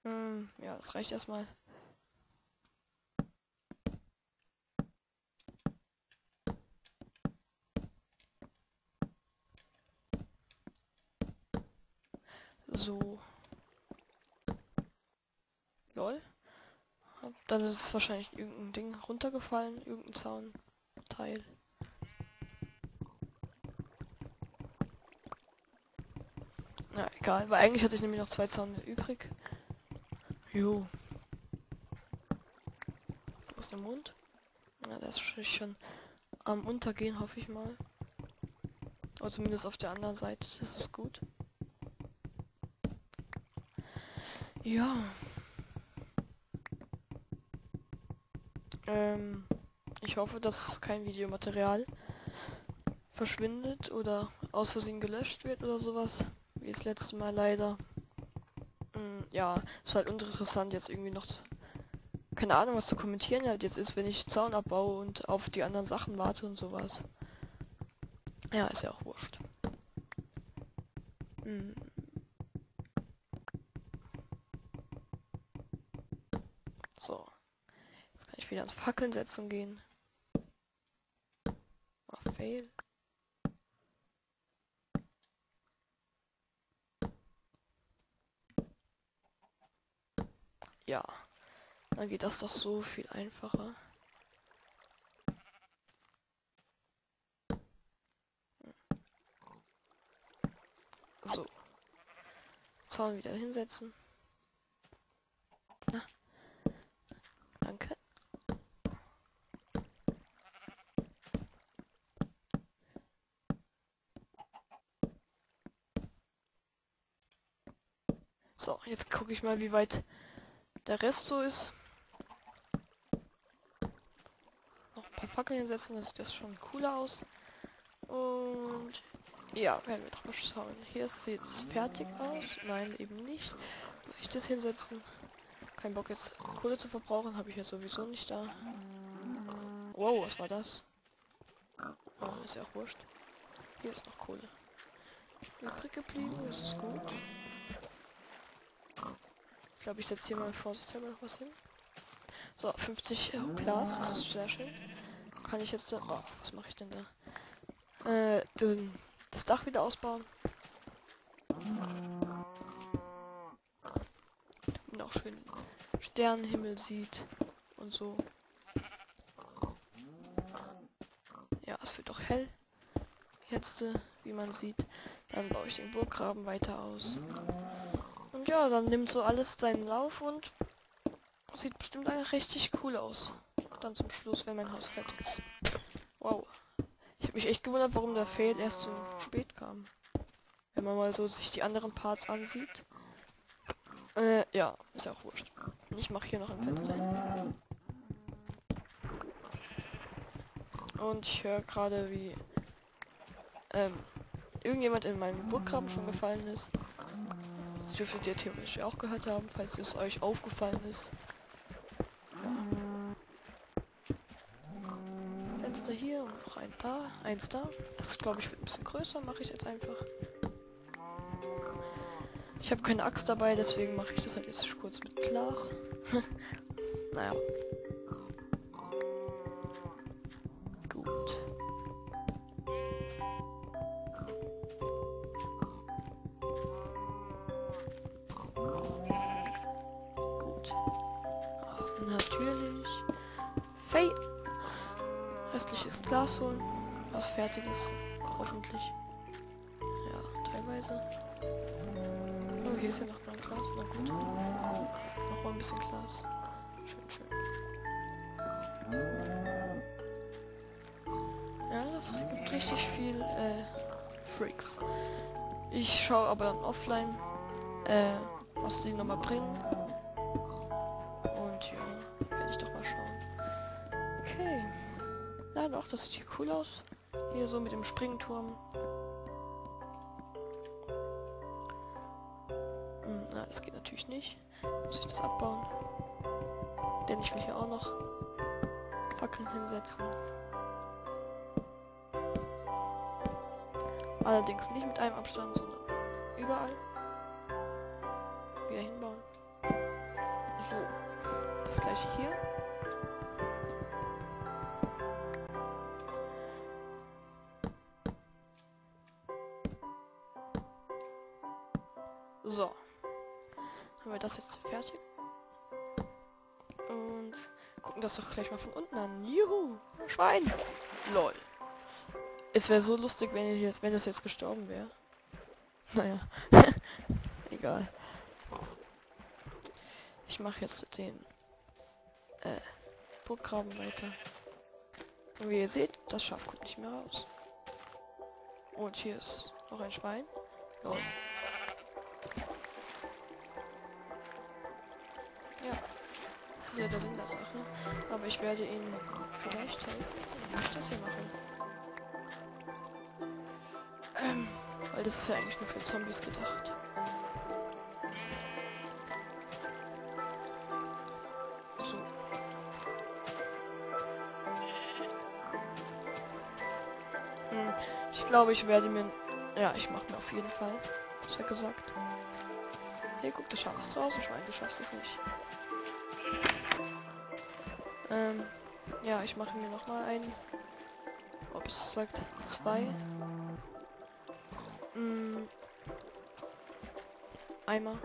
Ja, das reicht erstmal. So. Lol. Dann ist es wahrscheinlich irgendein Ding runtergefallen, irgendein Zaunteil. Na, egal, weil eigentlich hatte ich nämlich noch 2 Zäune übrig. Jo. Wo ist der Mond? Ja, der ist schon am Untergehen, hoffe ich mal. Oder zumindest auf der anderen Seite, das ist gut. Ja. Ich hoffe, dass kein Videomaterial verschwindet oder aus Versehen gelöscht wird oder sowas. Wie das letzte Mal leider. Ja, ist halt uninteressant jetzt irgendwie noch, keine Ahnung, was zu kommentieren halt jetzt ist, wenn ich Zaun abbaue und auf die anderen Sachen warte und sowas. Ja, ist ja auch wurscht. So, jetzt kann ich wieder ans Fackeln setzen gehen. Oh, fail. Ja, dann geht das doch so viel einfacher. So, Zaun wieder hinsetzen. Na, danke. So, jetzt gucke ich mal, wie weit der Rest so ist. Noch ein paar Fackeln hinsetzen, das sieht das schon cooler aus. Und ja, werden wir doch mal schauen. Hier sieht es fertig aus. Nein, eben nicht. Muss ich das hinsetzen? Kein Bock jetzt Kohle zu verbrauchen, habe ich ja sowieso nicht da. Wow, was war das? Oh, ist ja auch wurscht. Hier ist noch Kohle übrig geblieben, das ist gut. Ich glaube, ich setze hier mal vorsichtshalber noch was hin. So, 50 Glas, das ist sehr schön. Kann ich jetzt da... Oh, was mache ich denn da? Das Dach wieder ausbauen. Und auch schön Sternenhimmel sieht und so. Ja, es wird doch hell. Jetzt, wie man sieht. Dann baue ich den Burggraben weiter aus. Und ja, dann nimmt so alles seinen Lauf und sieht bestimmt eigentlich richtig cool aus. Dann zum Schluss, wenn mein Haus fertig ist. Wow. Ich habe mich echt gewundert, warum der Fail erst so spät kam. Wenn man mal so sich die anderen Parts ansieht. Ja, ist ja auch wurscht. Ich mache hier noch ein Fenster hin. Und ich höre gerade, wie irgendjemand in meinem Burggraben schon gefallen ist. Das dürftet ihr theoretisch auch gehört haben, falls es euch aufgefallen ist. Fenster hier und noch eins da. Das glaube ich wird ein bisschen größer, mache ich jetzt einfach. Ich habe keine Axt dabei, deswegen mache ich das halt jetzt kurz mit Glas. Naja. Gut. Gut. Ach, natürlich. Fail. Restliches Glas holen. Was fertig ist. Hoffentlich. Ja, teilweise. Oh, hier ist ja noch mal ein Glas. Na gut. Noch mal ein bisschen Glas. Schön, schön. Ja, das gibt richtig viel Tricks. Ich schaue aber dann offline, was die nochmal bringen. Und ja, werde ich doch mal schauen. Okay. Na doch, das sieht hier cool aus. Hier so mit dem Springturm. Na, das geht natürlich nicht. Muss ich das abbauen. Denn ich will hier auch noch Fackeln hinsetzen. Allerdings nicht mit einem Abstand, sondern überall. Wieder hinbauen. ich hier. So. Haben wir das jetzt fertig. Und gucken das doch gleich mal von unten an. Juhu! Schwein! Lol. Es wäre so lustig, wenn das jetzt gestorben wäre. Naja. Egal. Ich mache jetzt den Burggraben weiter. Und wie ihr seht, das Schaf kommt nicht mehr raus. Und hier ist noch ein Schwein. Lol. Ja, das ist ja der Sinn der Sache. Aber ich werde ihnen vielleicht helfen, wenn ich das hier mache. Weil das ist ja eigentlich nur für Zombies gedacht. So. Ich glaube, ich werde mir... Ja, ich mache mir auf jeden Fall. Ist ja gesagt. Hier, guck, das Schaf ist draußen. Schwein, du schaffst es nicht. Ja, ich mache mir noch mal einen. Ob es sagt 2. Eimer.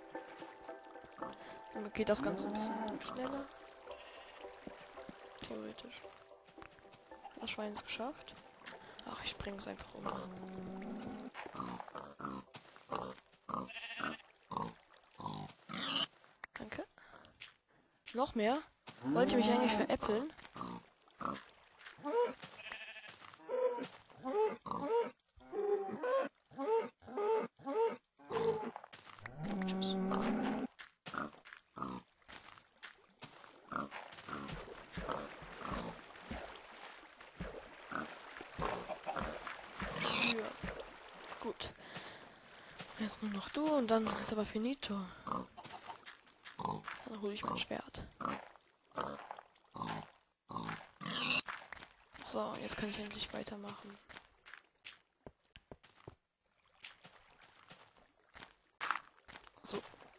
Dann geht das Ganze ein bisschen schneller. Theoretisch. Das Schwein ist geschafft. Ach, ich bringe es einfach um. Danke. Noch mehr? Wollt ihr mich eigentlich veräppeln? Tschüss. Ja. Gut. Jetzt nur noch du und dann ist aber finito. Dann hole ich mein Schwert. So, jetzt kann ich endlich weitermachen. So.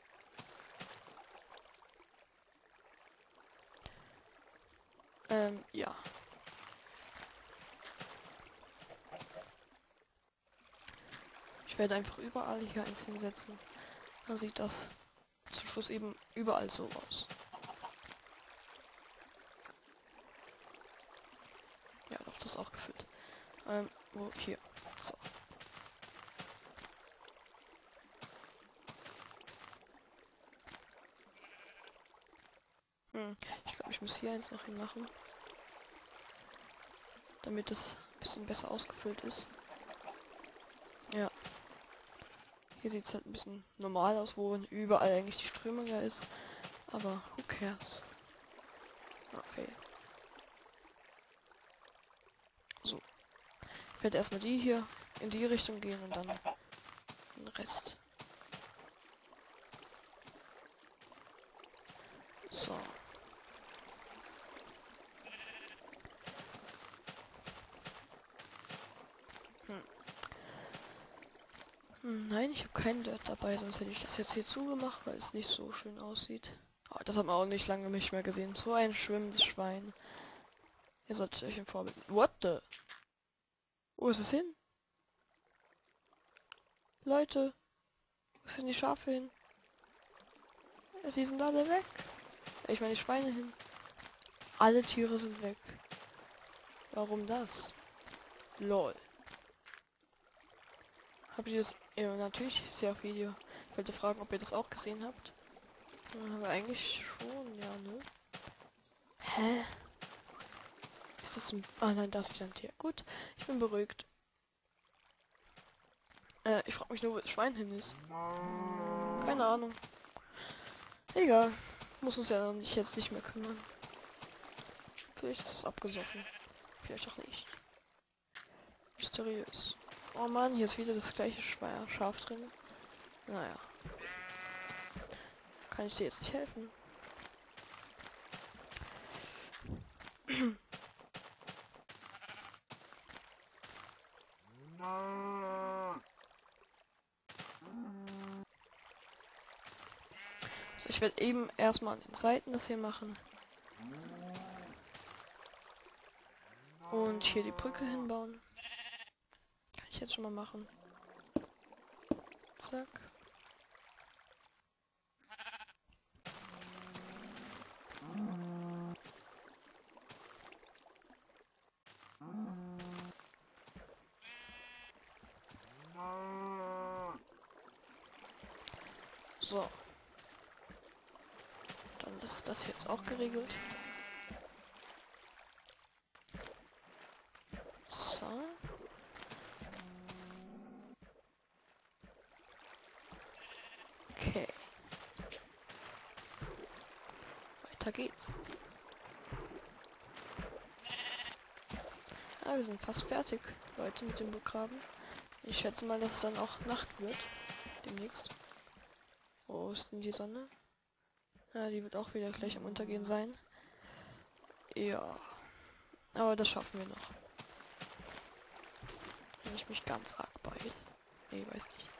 Ja. Ich werde einfach überall hier eins hinsetzen. Dann sieht das zum Schluss eben überall so aus. Ja, doch, das ist auch gefüllt. Wo? Hier. So. Ich glaube, ich muss hier eins noch hinmachen. Damit es ein bisschen besser ausgefüllt ist. Ja. Hier sieht es halt ein bisschen normal aus, wo überall eigentlich die Strömung ja ist. Aber who cares? Okay. So. Ich werde erstmal die hier in die Richtung gehen und dann den Rest. So. Nein, ich habe keinen Dirt dabei, sonst hätte ich das jetzt hier zugemacht, weil es nicht so schön aussieht. Aber das hat man auch nicht lange nicht mehr gesehen. So ein schwimmendes Schwein. Ihr solltet euch im Vorbild... What the? Wo ist es hin? Leute, wo sind die Schafe hin? Ja, sie sind alle weg. Ich meine die Schweine hin. Alle Tiere sind weg. Warum das? Lol. Habt ihr das... Ja, natürlich, ich sehe auf Video. Ich wollte fragen, ob ihr das auch gesehen habt. Aber eigentlich schon, ja, ne? Hä? Ist das ein... Ah nein, da ist wieder ein Tier. Gut, ich bin beruhigt. Ich frage mich nur, wo das Schwein hin ist. Keine Ahnung. Egal. Muss uns ja nicht, jetzt nicht mehr kümmern. Vielleicht ist es abgesoffen. Vielleicht auch nicht. Mysteriös. Oh Mann, hier ist wieder das gleiche Schaf drin. Naja. Kann ich dir jetzt nicht helfen? Ich werde eben erstmal an den Seiten das hier machen. Und hier die Brücke hinbauen. Kann ich jetzt schon mal machen. Zack. So. Dann ist das jetzt auch geregelt. So. Okay. Weiter geht's. Ah, wir sind fast fertig, Leute, mit dem Begraben. Ich schätze mal, dass es dann auch Nacht wird. Demnächst. Wo ist denn die Sonne? Ja, die wird auch wieder gleich am Untergehen sein. Ja. Aber das schaffen wir noch. Wenn ich mich ganz arg beeile. Nee, weiß nicht.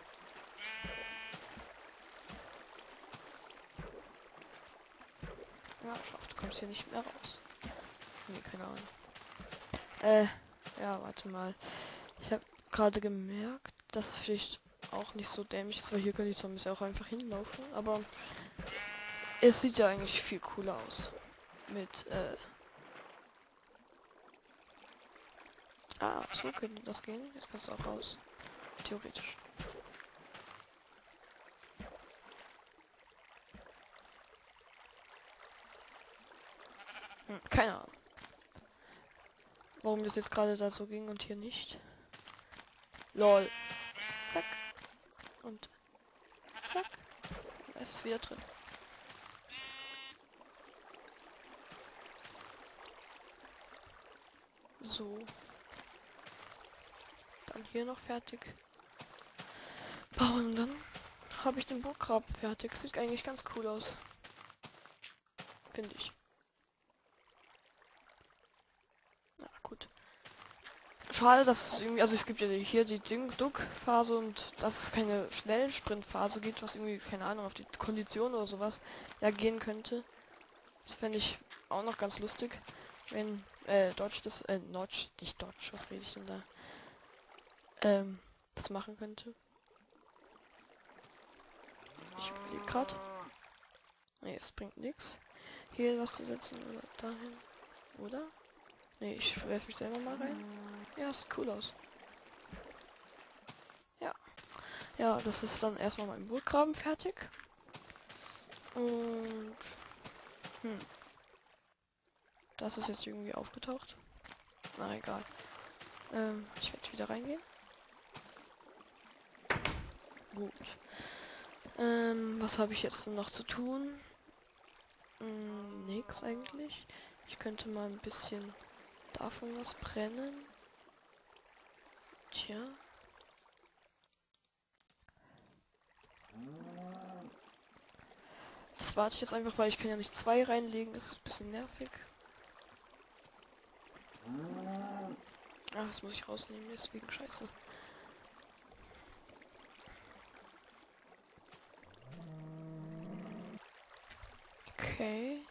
Ja, schafft. Du kommst hier nicht mehr raus. Nee, keine Ahnung. Ja, warte mal. Ich habe gerade gemerkt, dass es vielleicht auch nicht so dämlich ist, weil hier können die Zombies auch einfach hinlaufen. Aber es sieht ja eigentlich viel cooler aus. Mit, Ah, so könnte das gehen. Jetzt kannst du auch raus. Theoretisch. Keine Ahnung. Warum das jetzt gerade da so ging und hier nicht. Lol. Zack. Und zack. Es ist wieder drin. So. Dann hier noch fertig. Bauen. Und dann habe ich den Burggraben fertig. Sieht eigentlich ganz cool aus. Finde ich. Na gut. Schade, dass es irgendwie, also es gibt ja hier die Duck-Phase und dass es keine Schnellsprintphase gibt, was irgendwie, keine Ahnung, auf die Kondition oder sowas ja gehen könnte. Das fände ich auch noch ganz lustig, wenn Dodge das, Notch, nicht Dodge, was rede ich denn da? Das machen könnte. Ich überlege gerade. Nee, es bringt nichts. Hier was zu setzen oder dahin. Oder? Nee, ich werfe mich selber mal rein. Ja, sieht cool aus. Ja. Ja, das ist dann erstmal mein Burggraben fertig. Und das ist jetzt irgendwie aufgetaucht. Na egal. Ich werde wieder reingehen. Gut. Was habe ich jetzt noch zu tun? Nix eigentlich. Ich könnte mal ein bisschen davon was brennen. Tja. Das warte ich jetzt einfach, weil ich kann ja nicht zwei reinlegen. Das ist ein bisschen nervig. Ach, das muss ich rausnehmen, deswegen scheiße. Okay.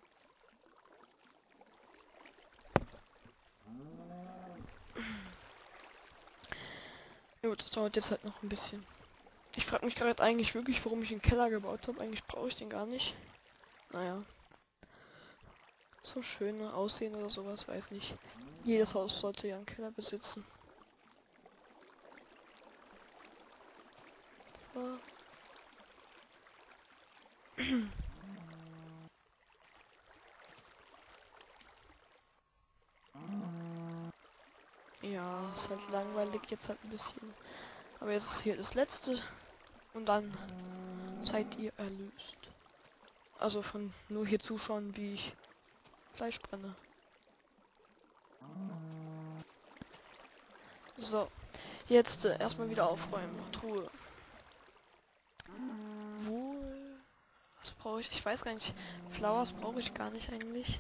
Gut, das dauert jetzt halt noch ein bisschen. Ich frage mich gerade eigentlich wirklich, warum ich einen Keller gebaut habe. Eigentlich brauche ich den gar nicht. Naja. So schöne Aussehen oder sowas, weiß nicht. Jedes Haus sollte ja einen Keller besitzen. So. Ja, ist halt langweilig jetzt halt ein bisschen. Aber jetzt ist hier das letzte. Und dann seid ihr erlöst. Also von nur hier zuschauen, wie ich Fleisch brenne. So. Jetzt erstmal wieder aufräumen. Truhe. Wohl. Was brauche ich? Ich weiß gar nicht. Flowers brauche ich gar nicht eigentlich.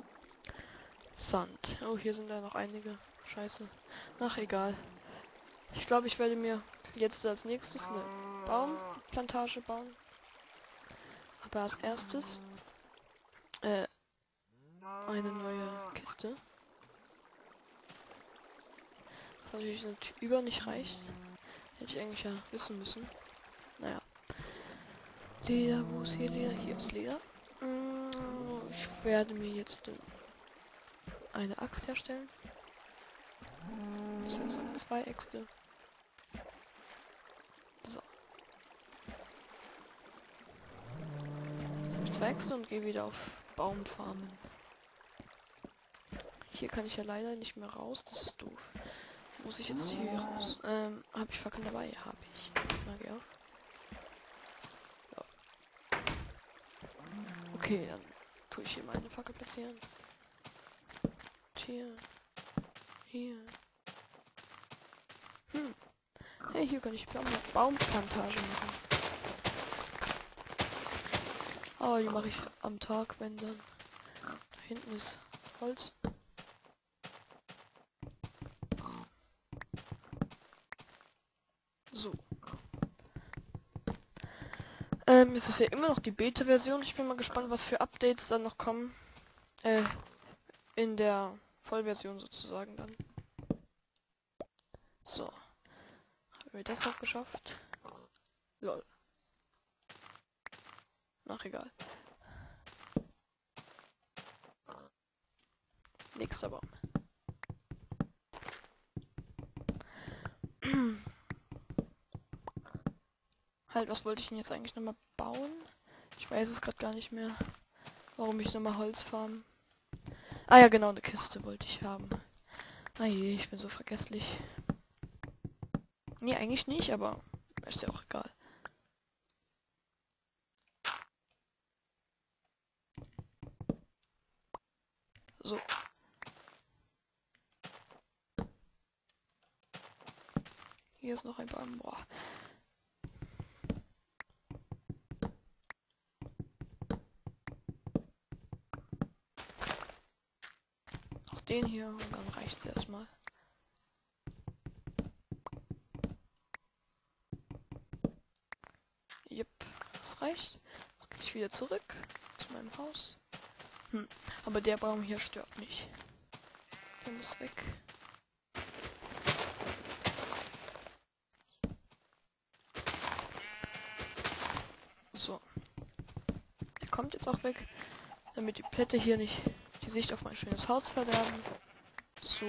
Sand. Oh, hier sind ja noch einige. Scheiße. Ach, egal. Ich glaube, ich werde mir jetzt als nächstes eine Baumplantage bauen. Aber als erstes eine neue Kiste. Was natürlich nicht reicht. Hätte ich eigentlich ja wissen müssen. Naja. Leder, wo ist hier Leder? Hier ist Leder. Ich werde mir jetzt eine Axt herstellen. Das sind so 2 Äxte. So. Jetzt habe ich 2 Äxte und gehe wieder auf Baumfarmen. Hier kann ich ja leider nicht mehr raus, das ist doof. Muss ich jetzt hier raus? Habe ich Fackeln dabei? Habe ich. Na, geh auf. Ja. Okay, dann tue ich hier meine Fackel platzieren. Hier. Hier. Hey, hier kann ich Baumplantage machen. Aber die mache ich am Tag, wenn dann. Da hinten ist Holz. So. Es ist ja immer noch die Beta-Version. Ich bin mal gespannt, was für Updates dann noch kommen. In der Vollversion sozusagen dann. So. Haben wir das auch geschafft? Lol. Ach, egal. Nächster Baum. Halt, was wollte ich denn jetzt eigentlich nochmal bauen? Ich weiß es gerade gar nicht mehr. Warum ich nochmal Holz farmen. Ah ja, genau, eine Kiste wollte ich haben. Ah je, ich bin so vergesslich. Nee, eigentlich nicht, aber ist ja auch egal. So. Hier ist noch ein Baum. Boah. Auch den hier und dann reicht es erstmal. Jupp, das reicht. Jetzt gehe ich wieder zurück zu meinem Haus. Aber der Baum hier stört nicht. Der muss weg. So. Er kommt jetzt auch weg, damit die Plätte hier nicht die Sicht auf mein schönes Haus verderben. So.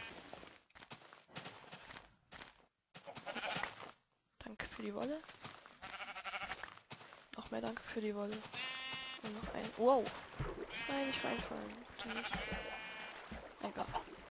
Danke für die Wolle. Noch mehr danke für die Wolle. Und noch ein... Wow. Nein, nicht reinfallen. Bitte nicht. Egal.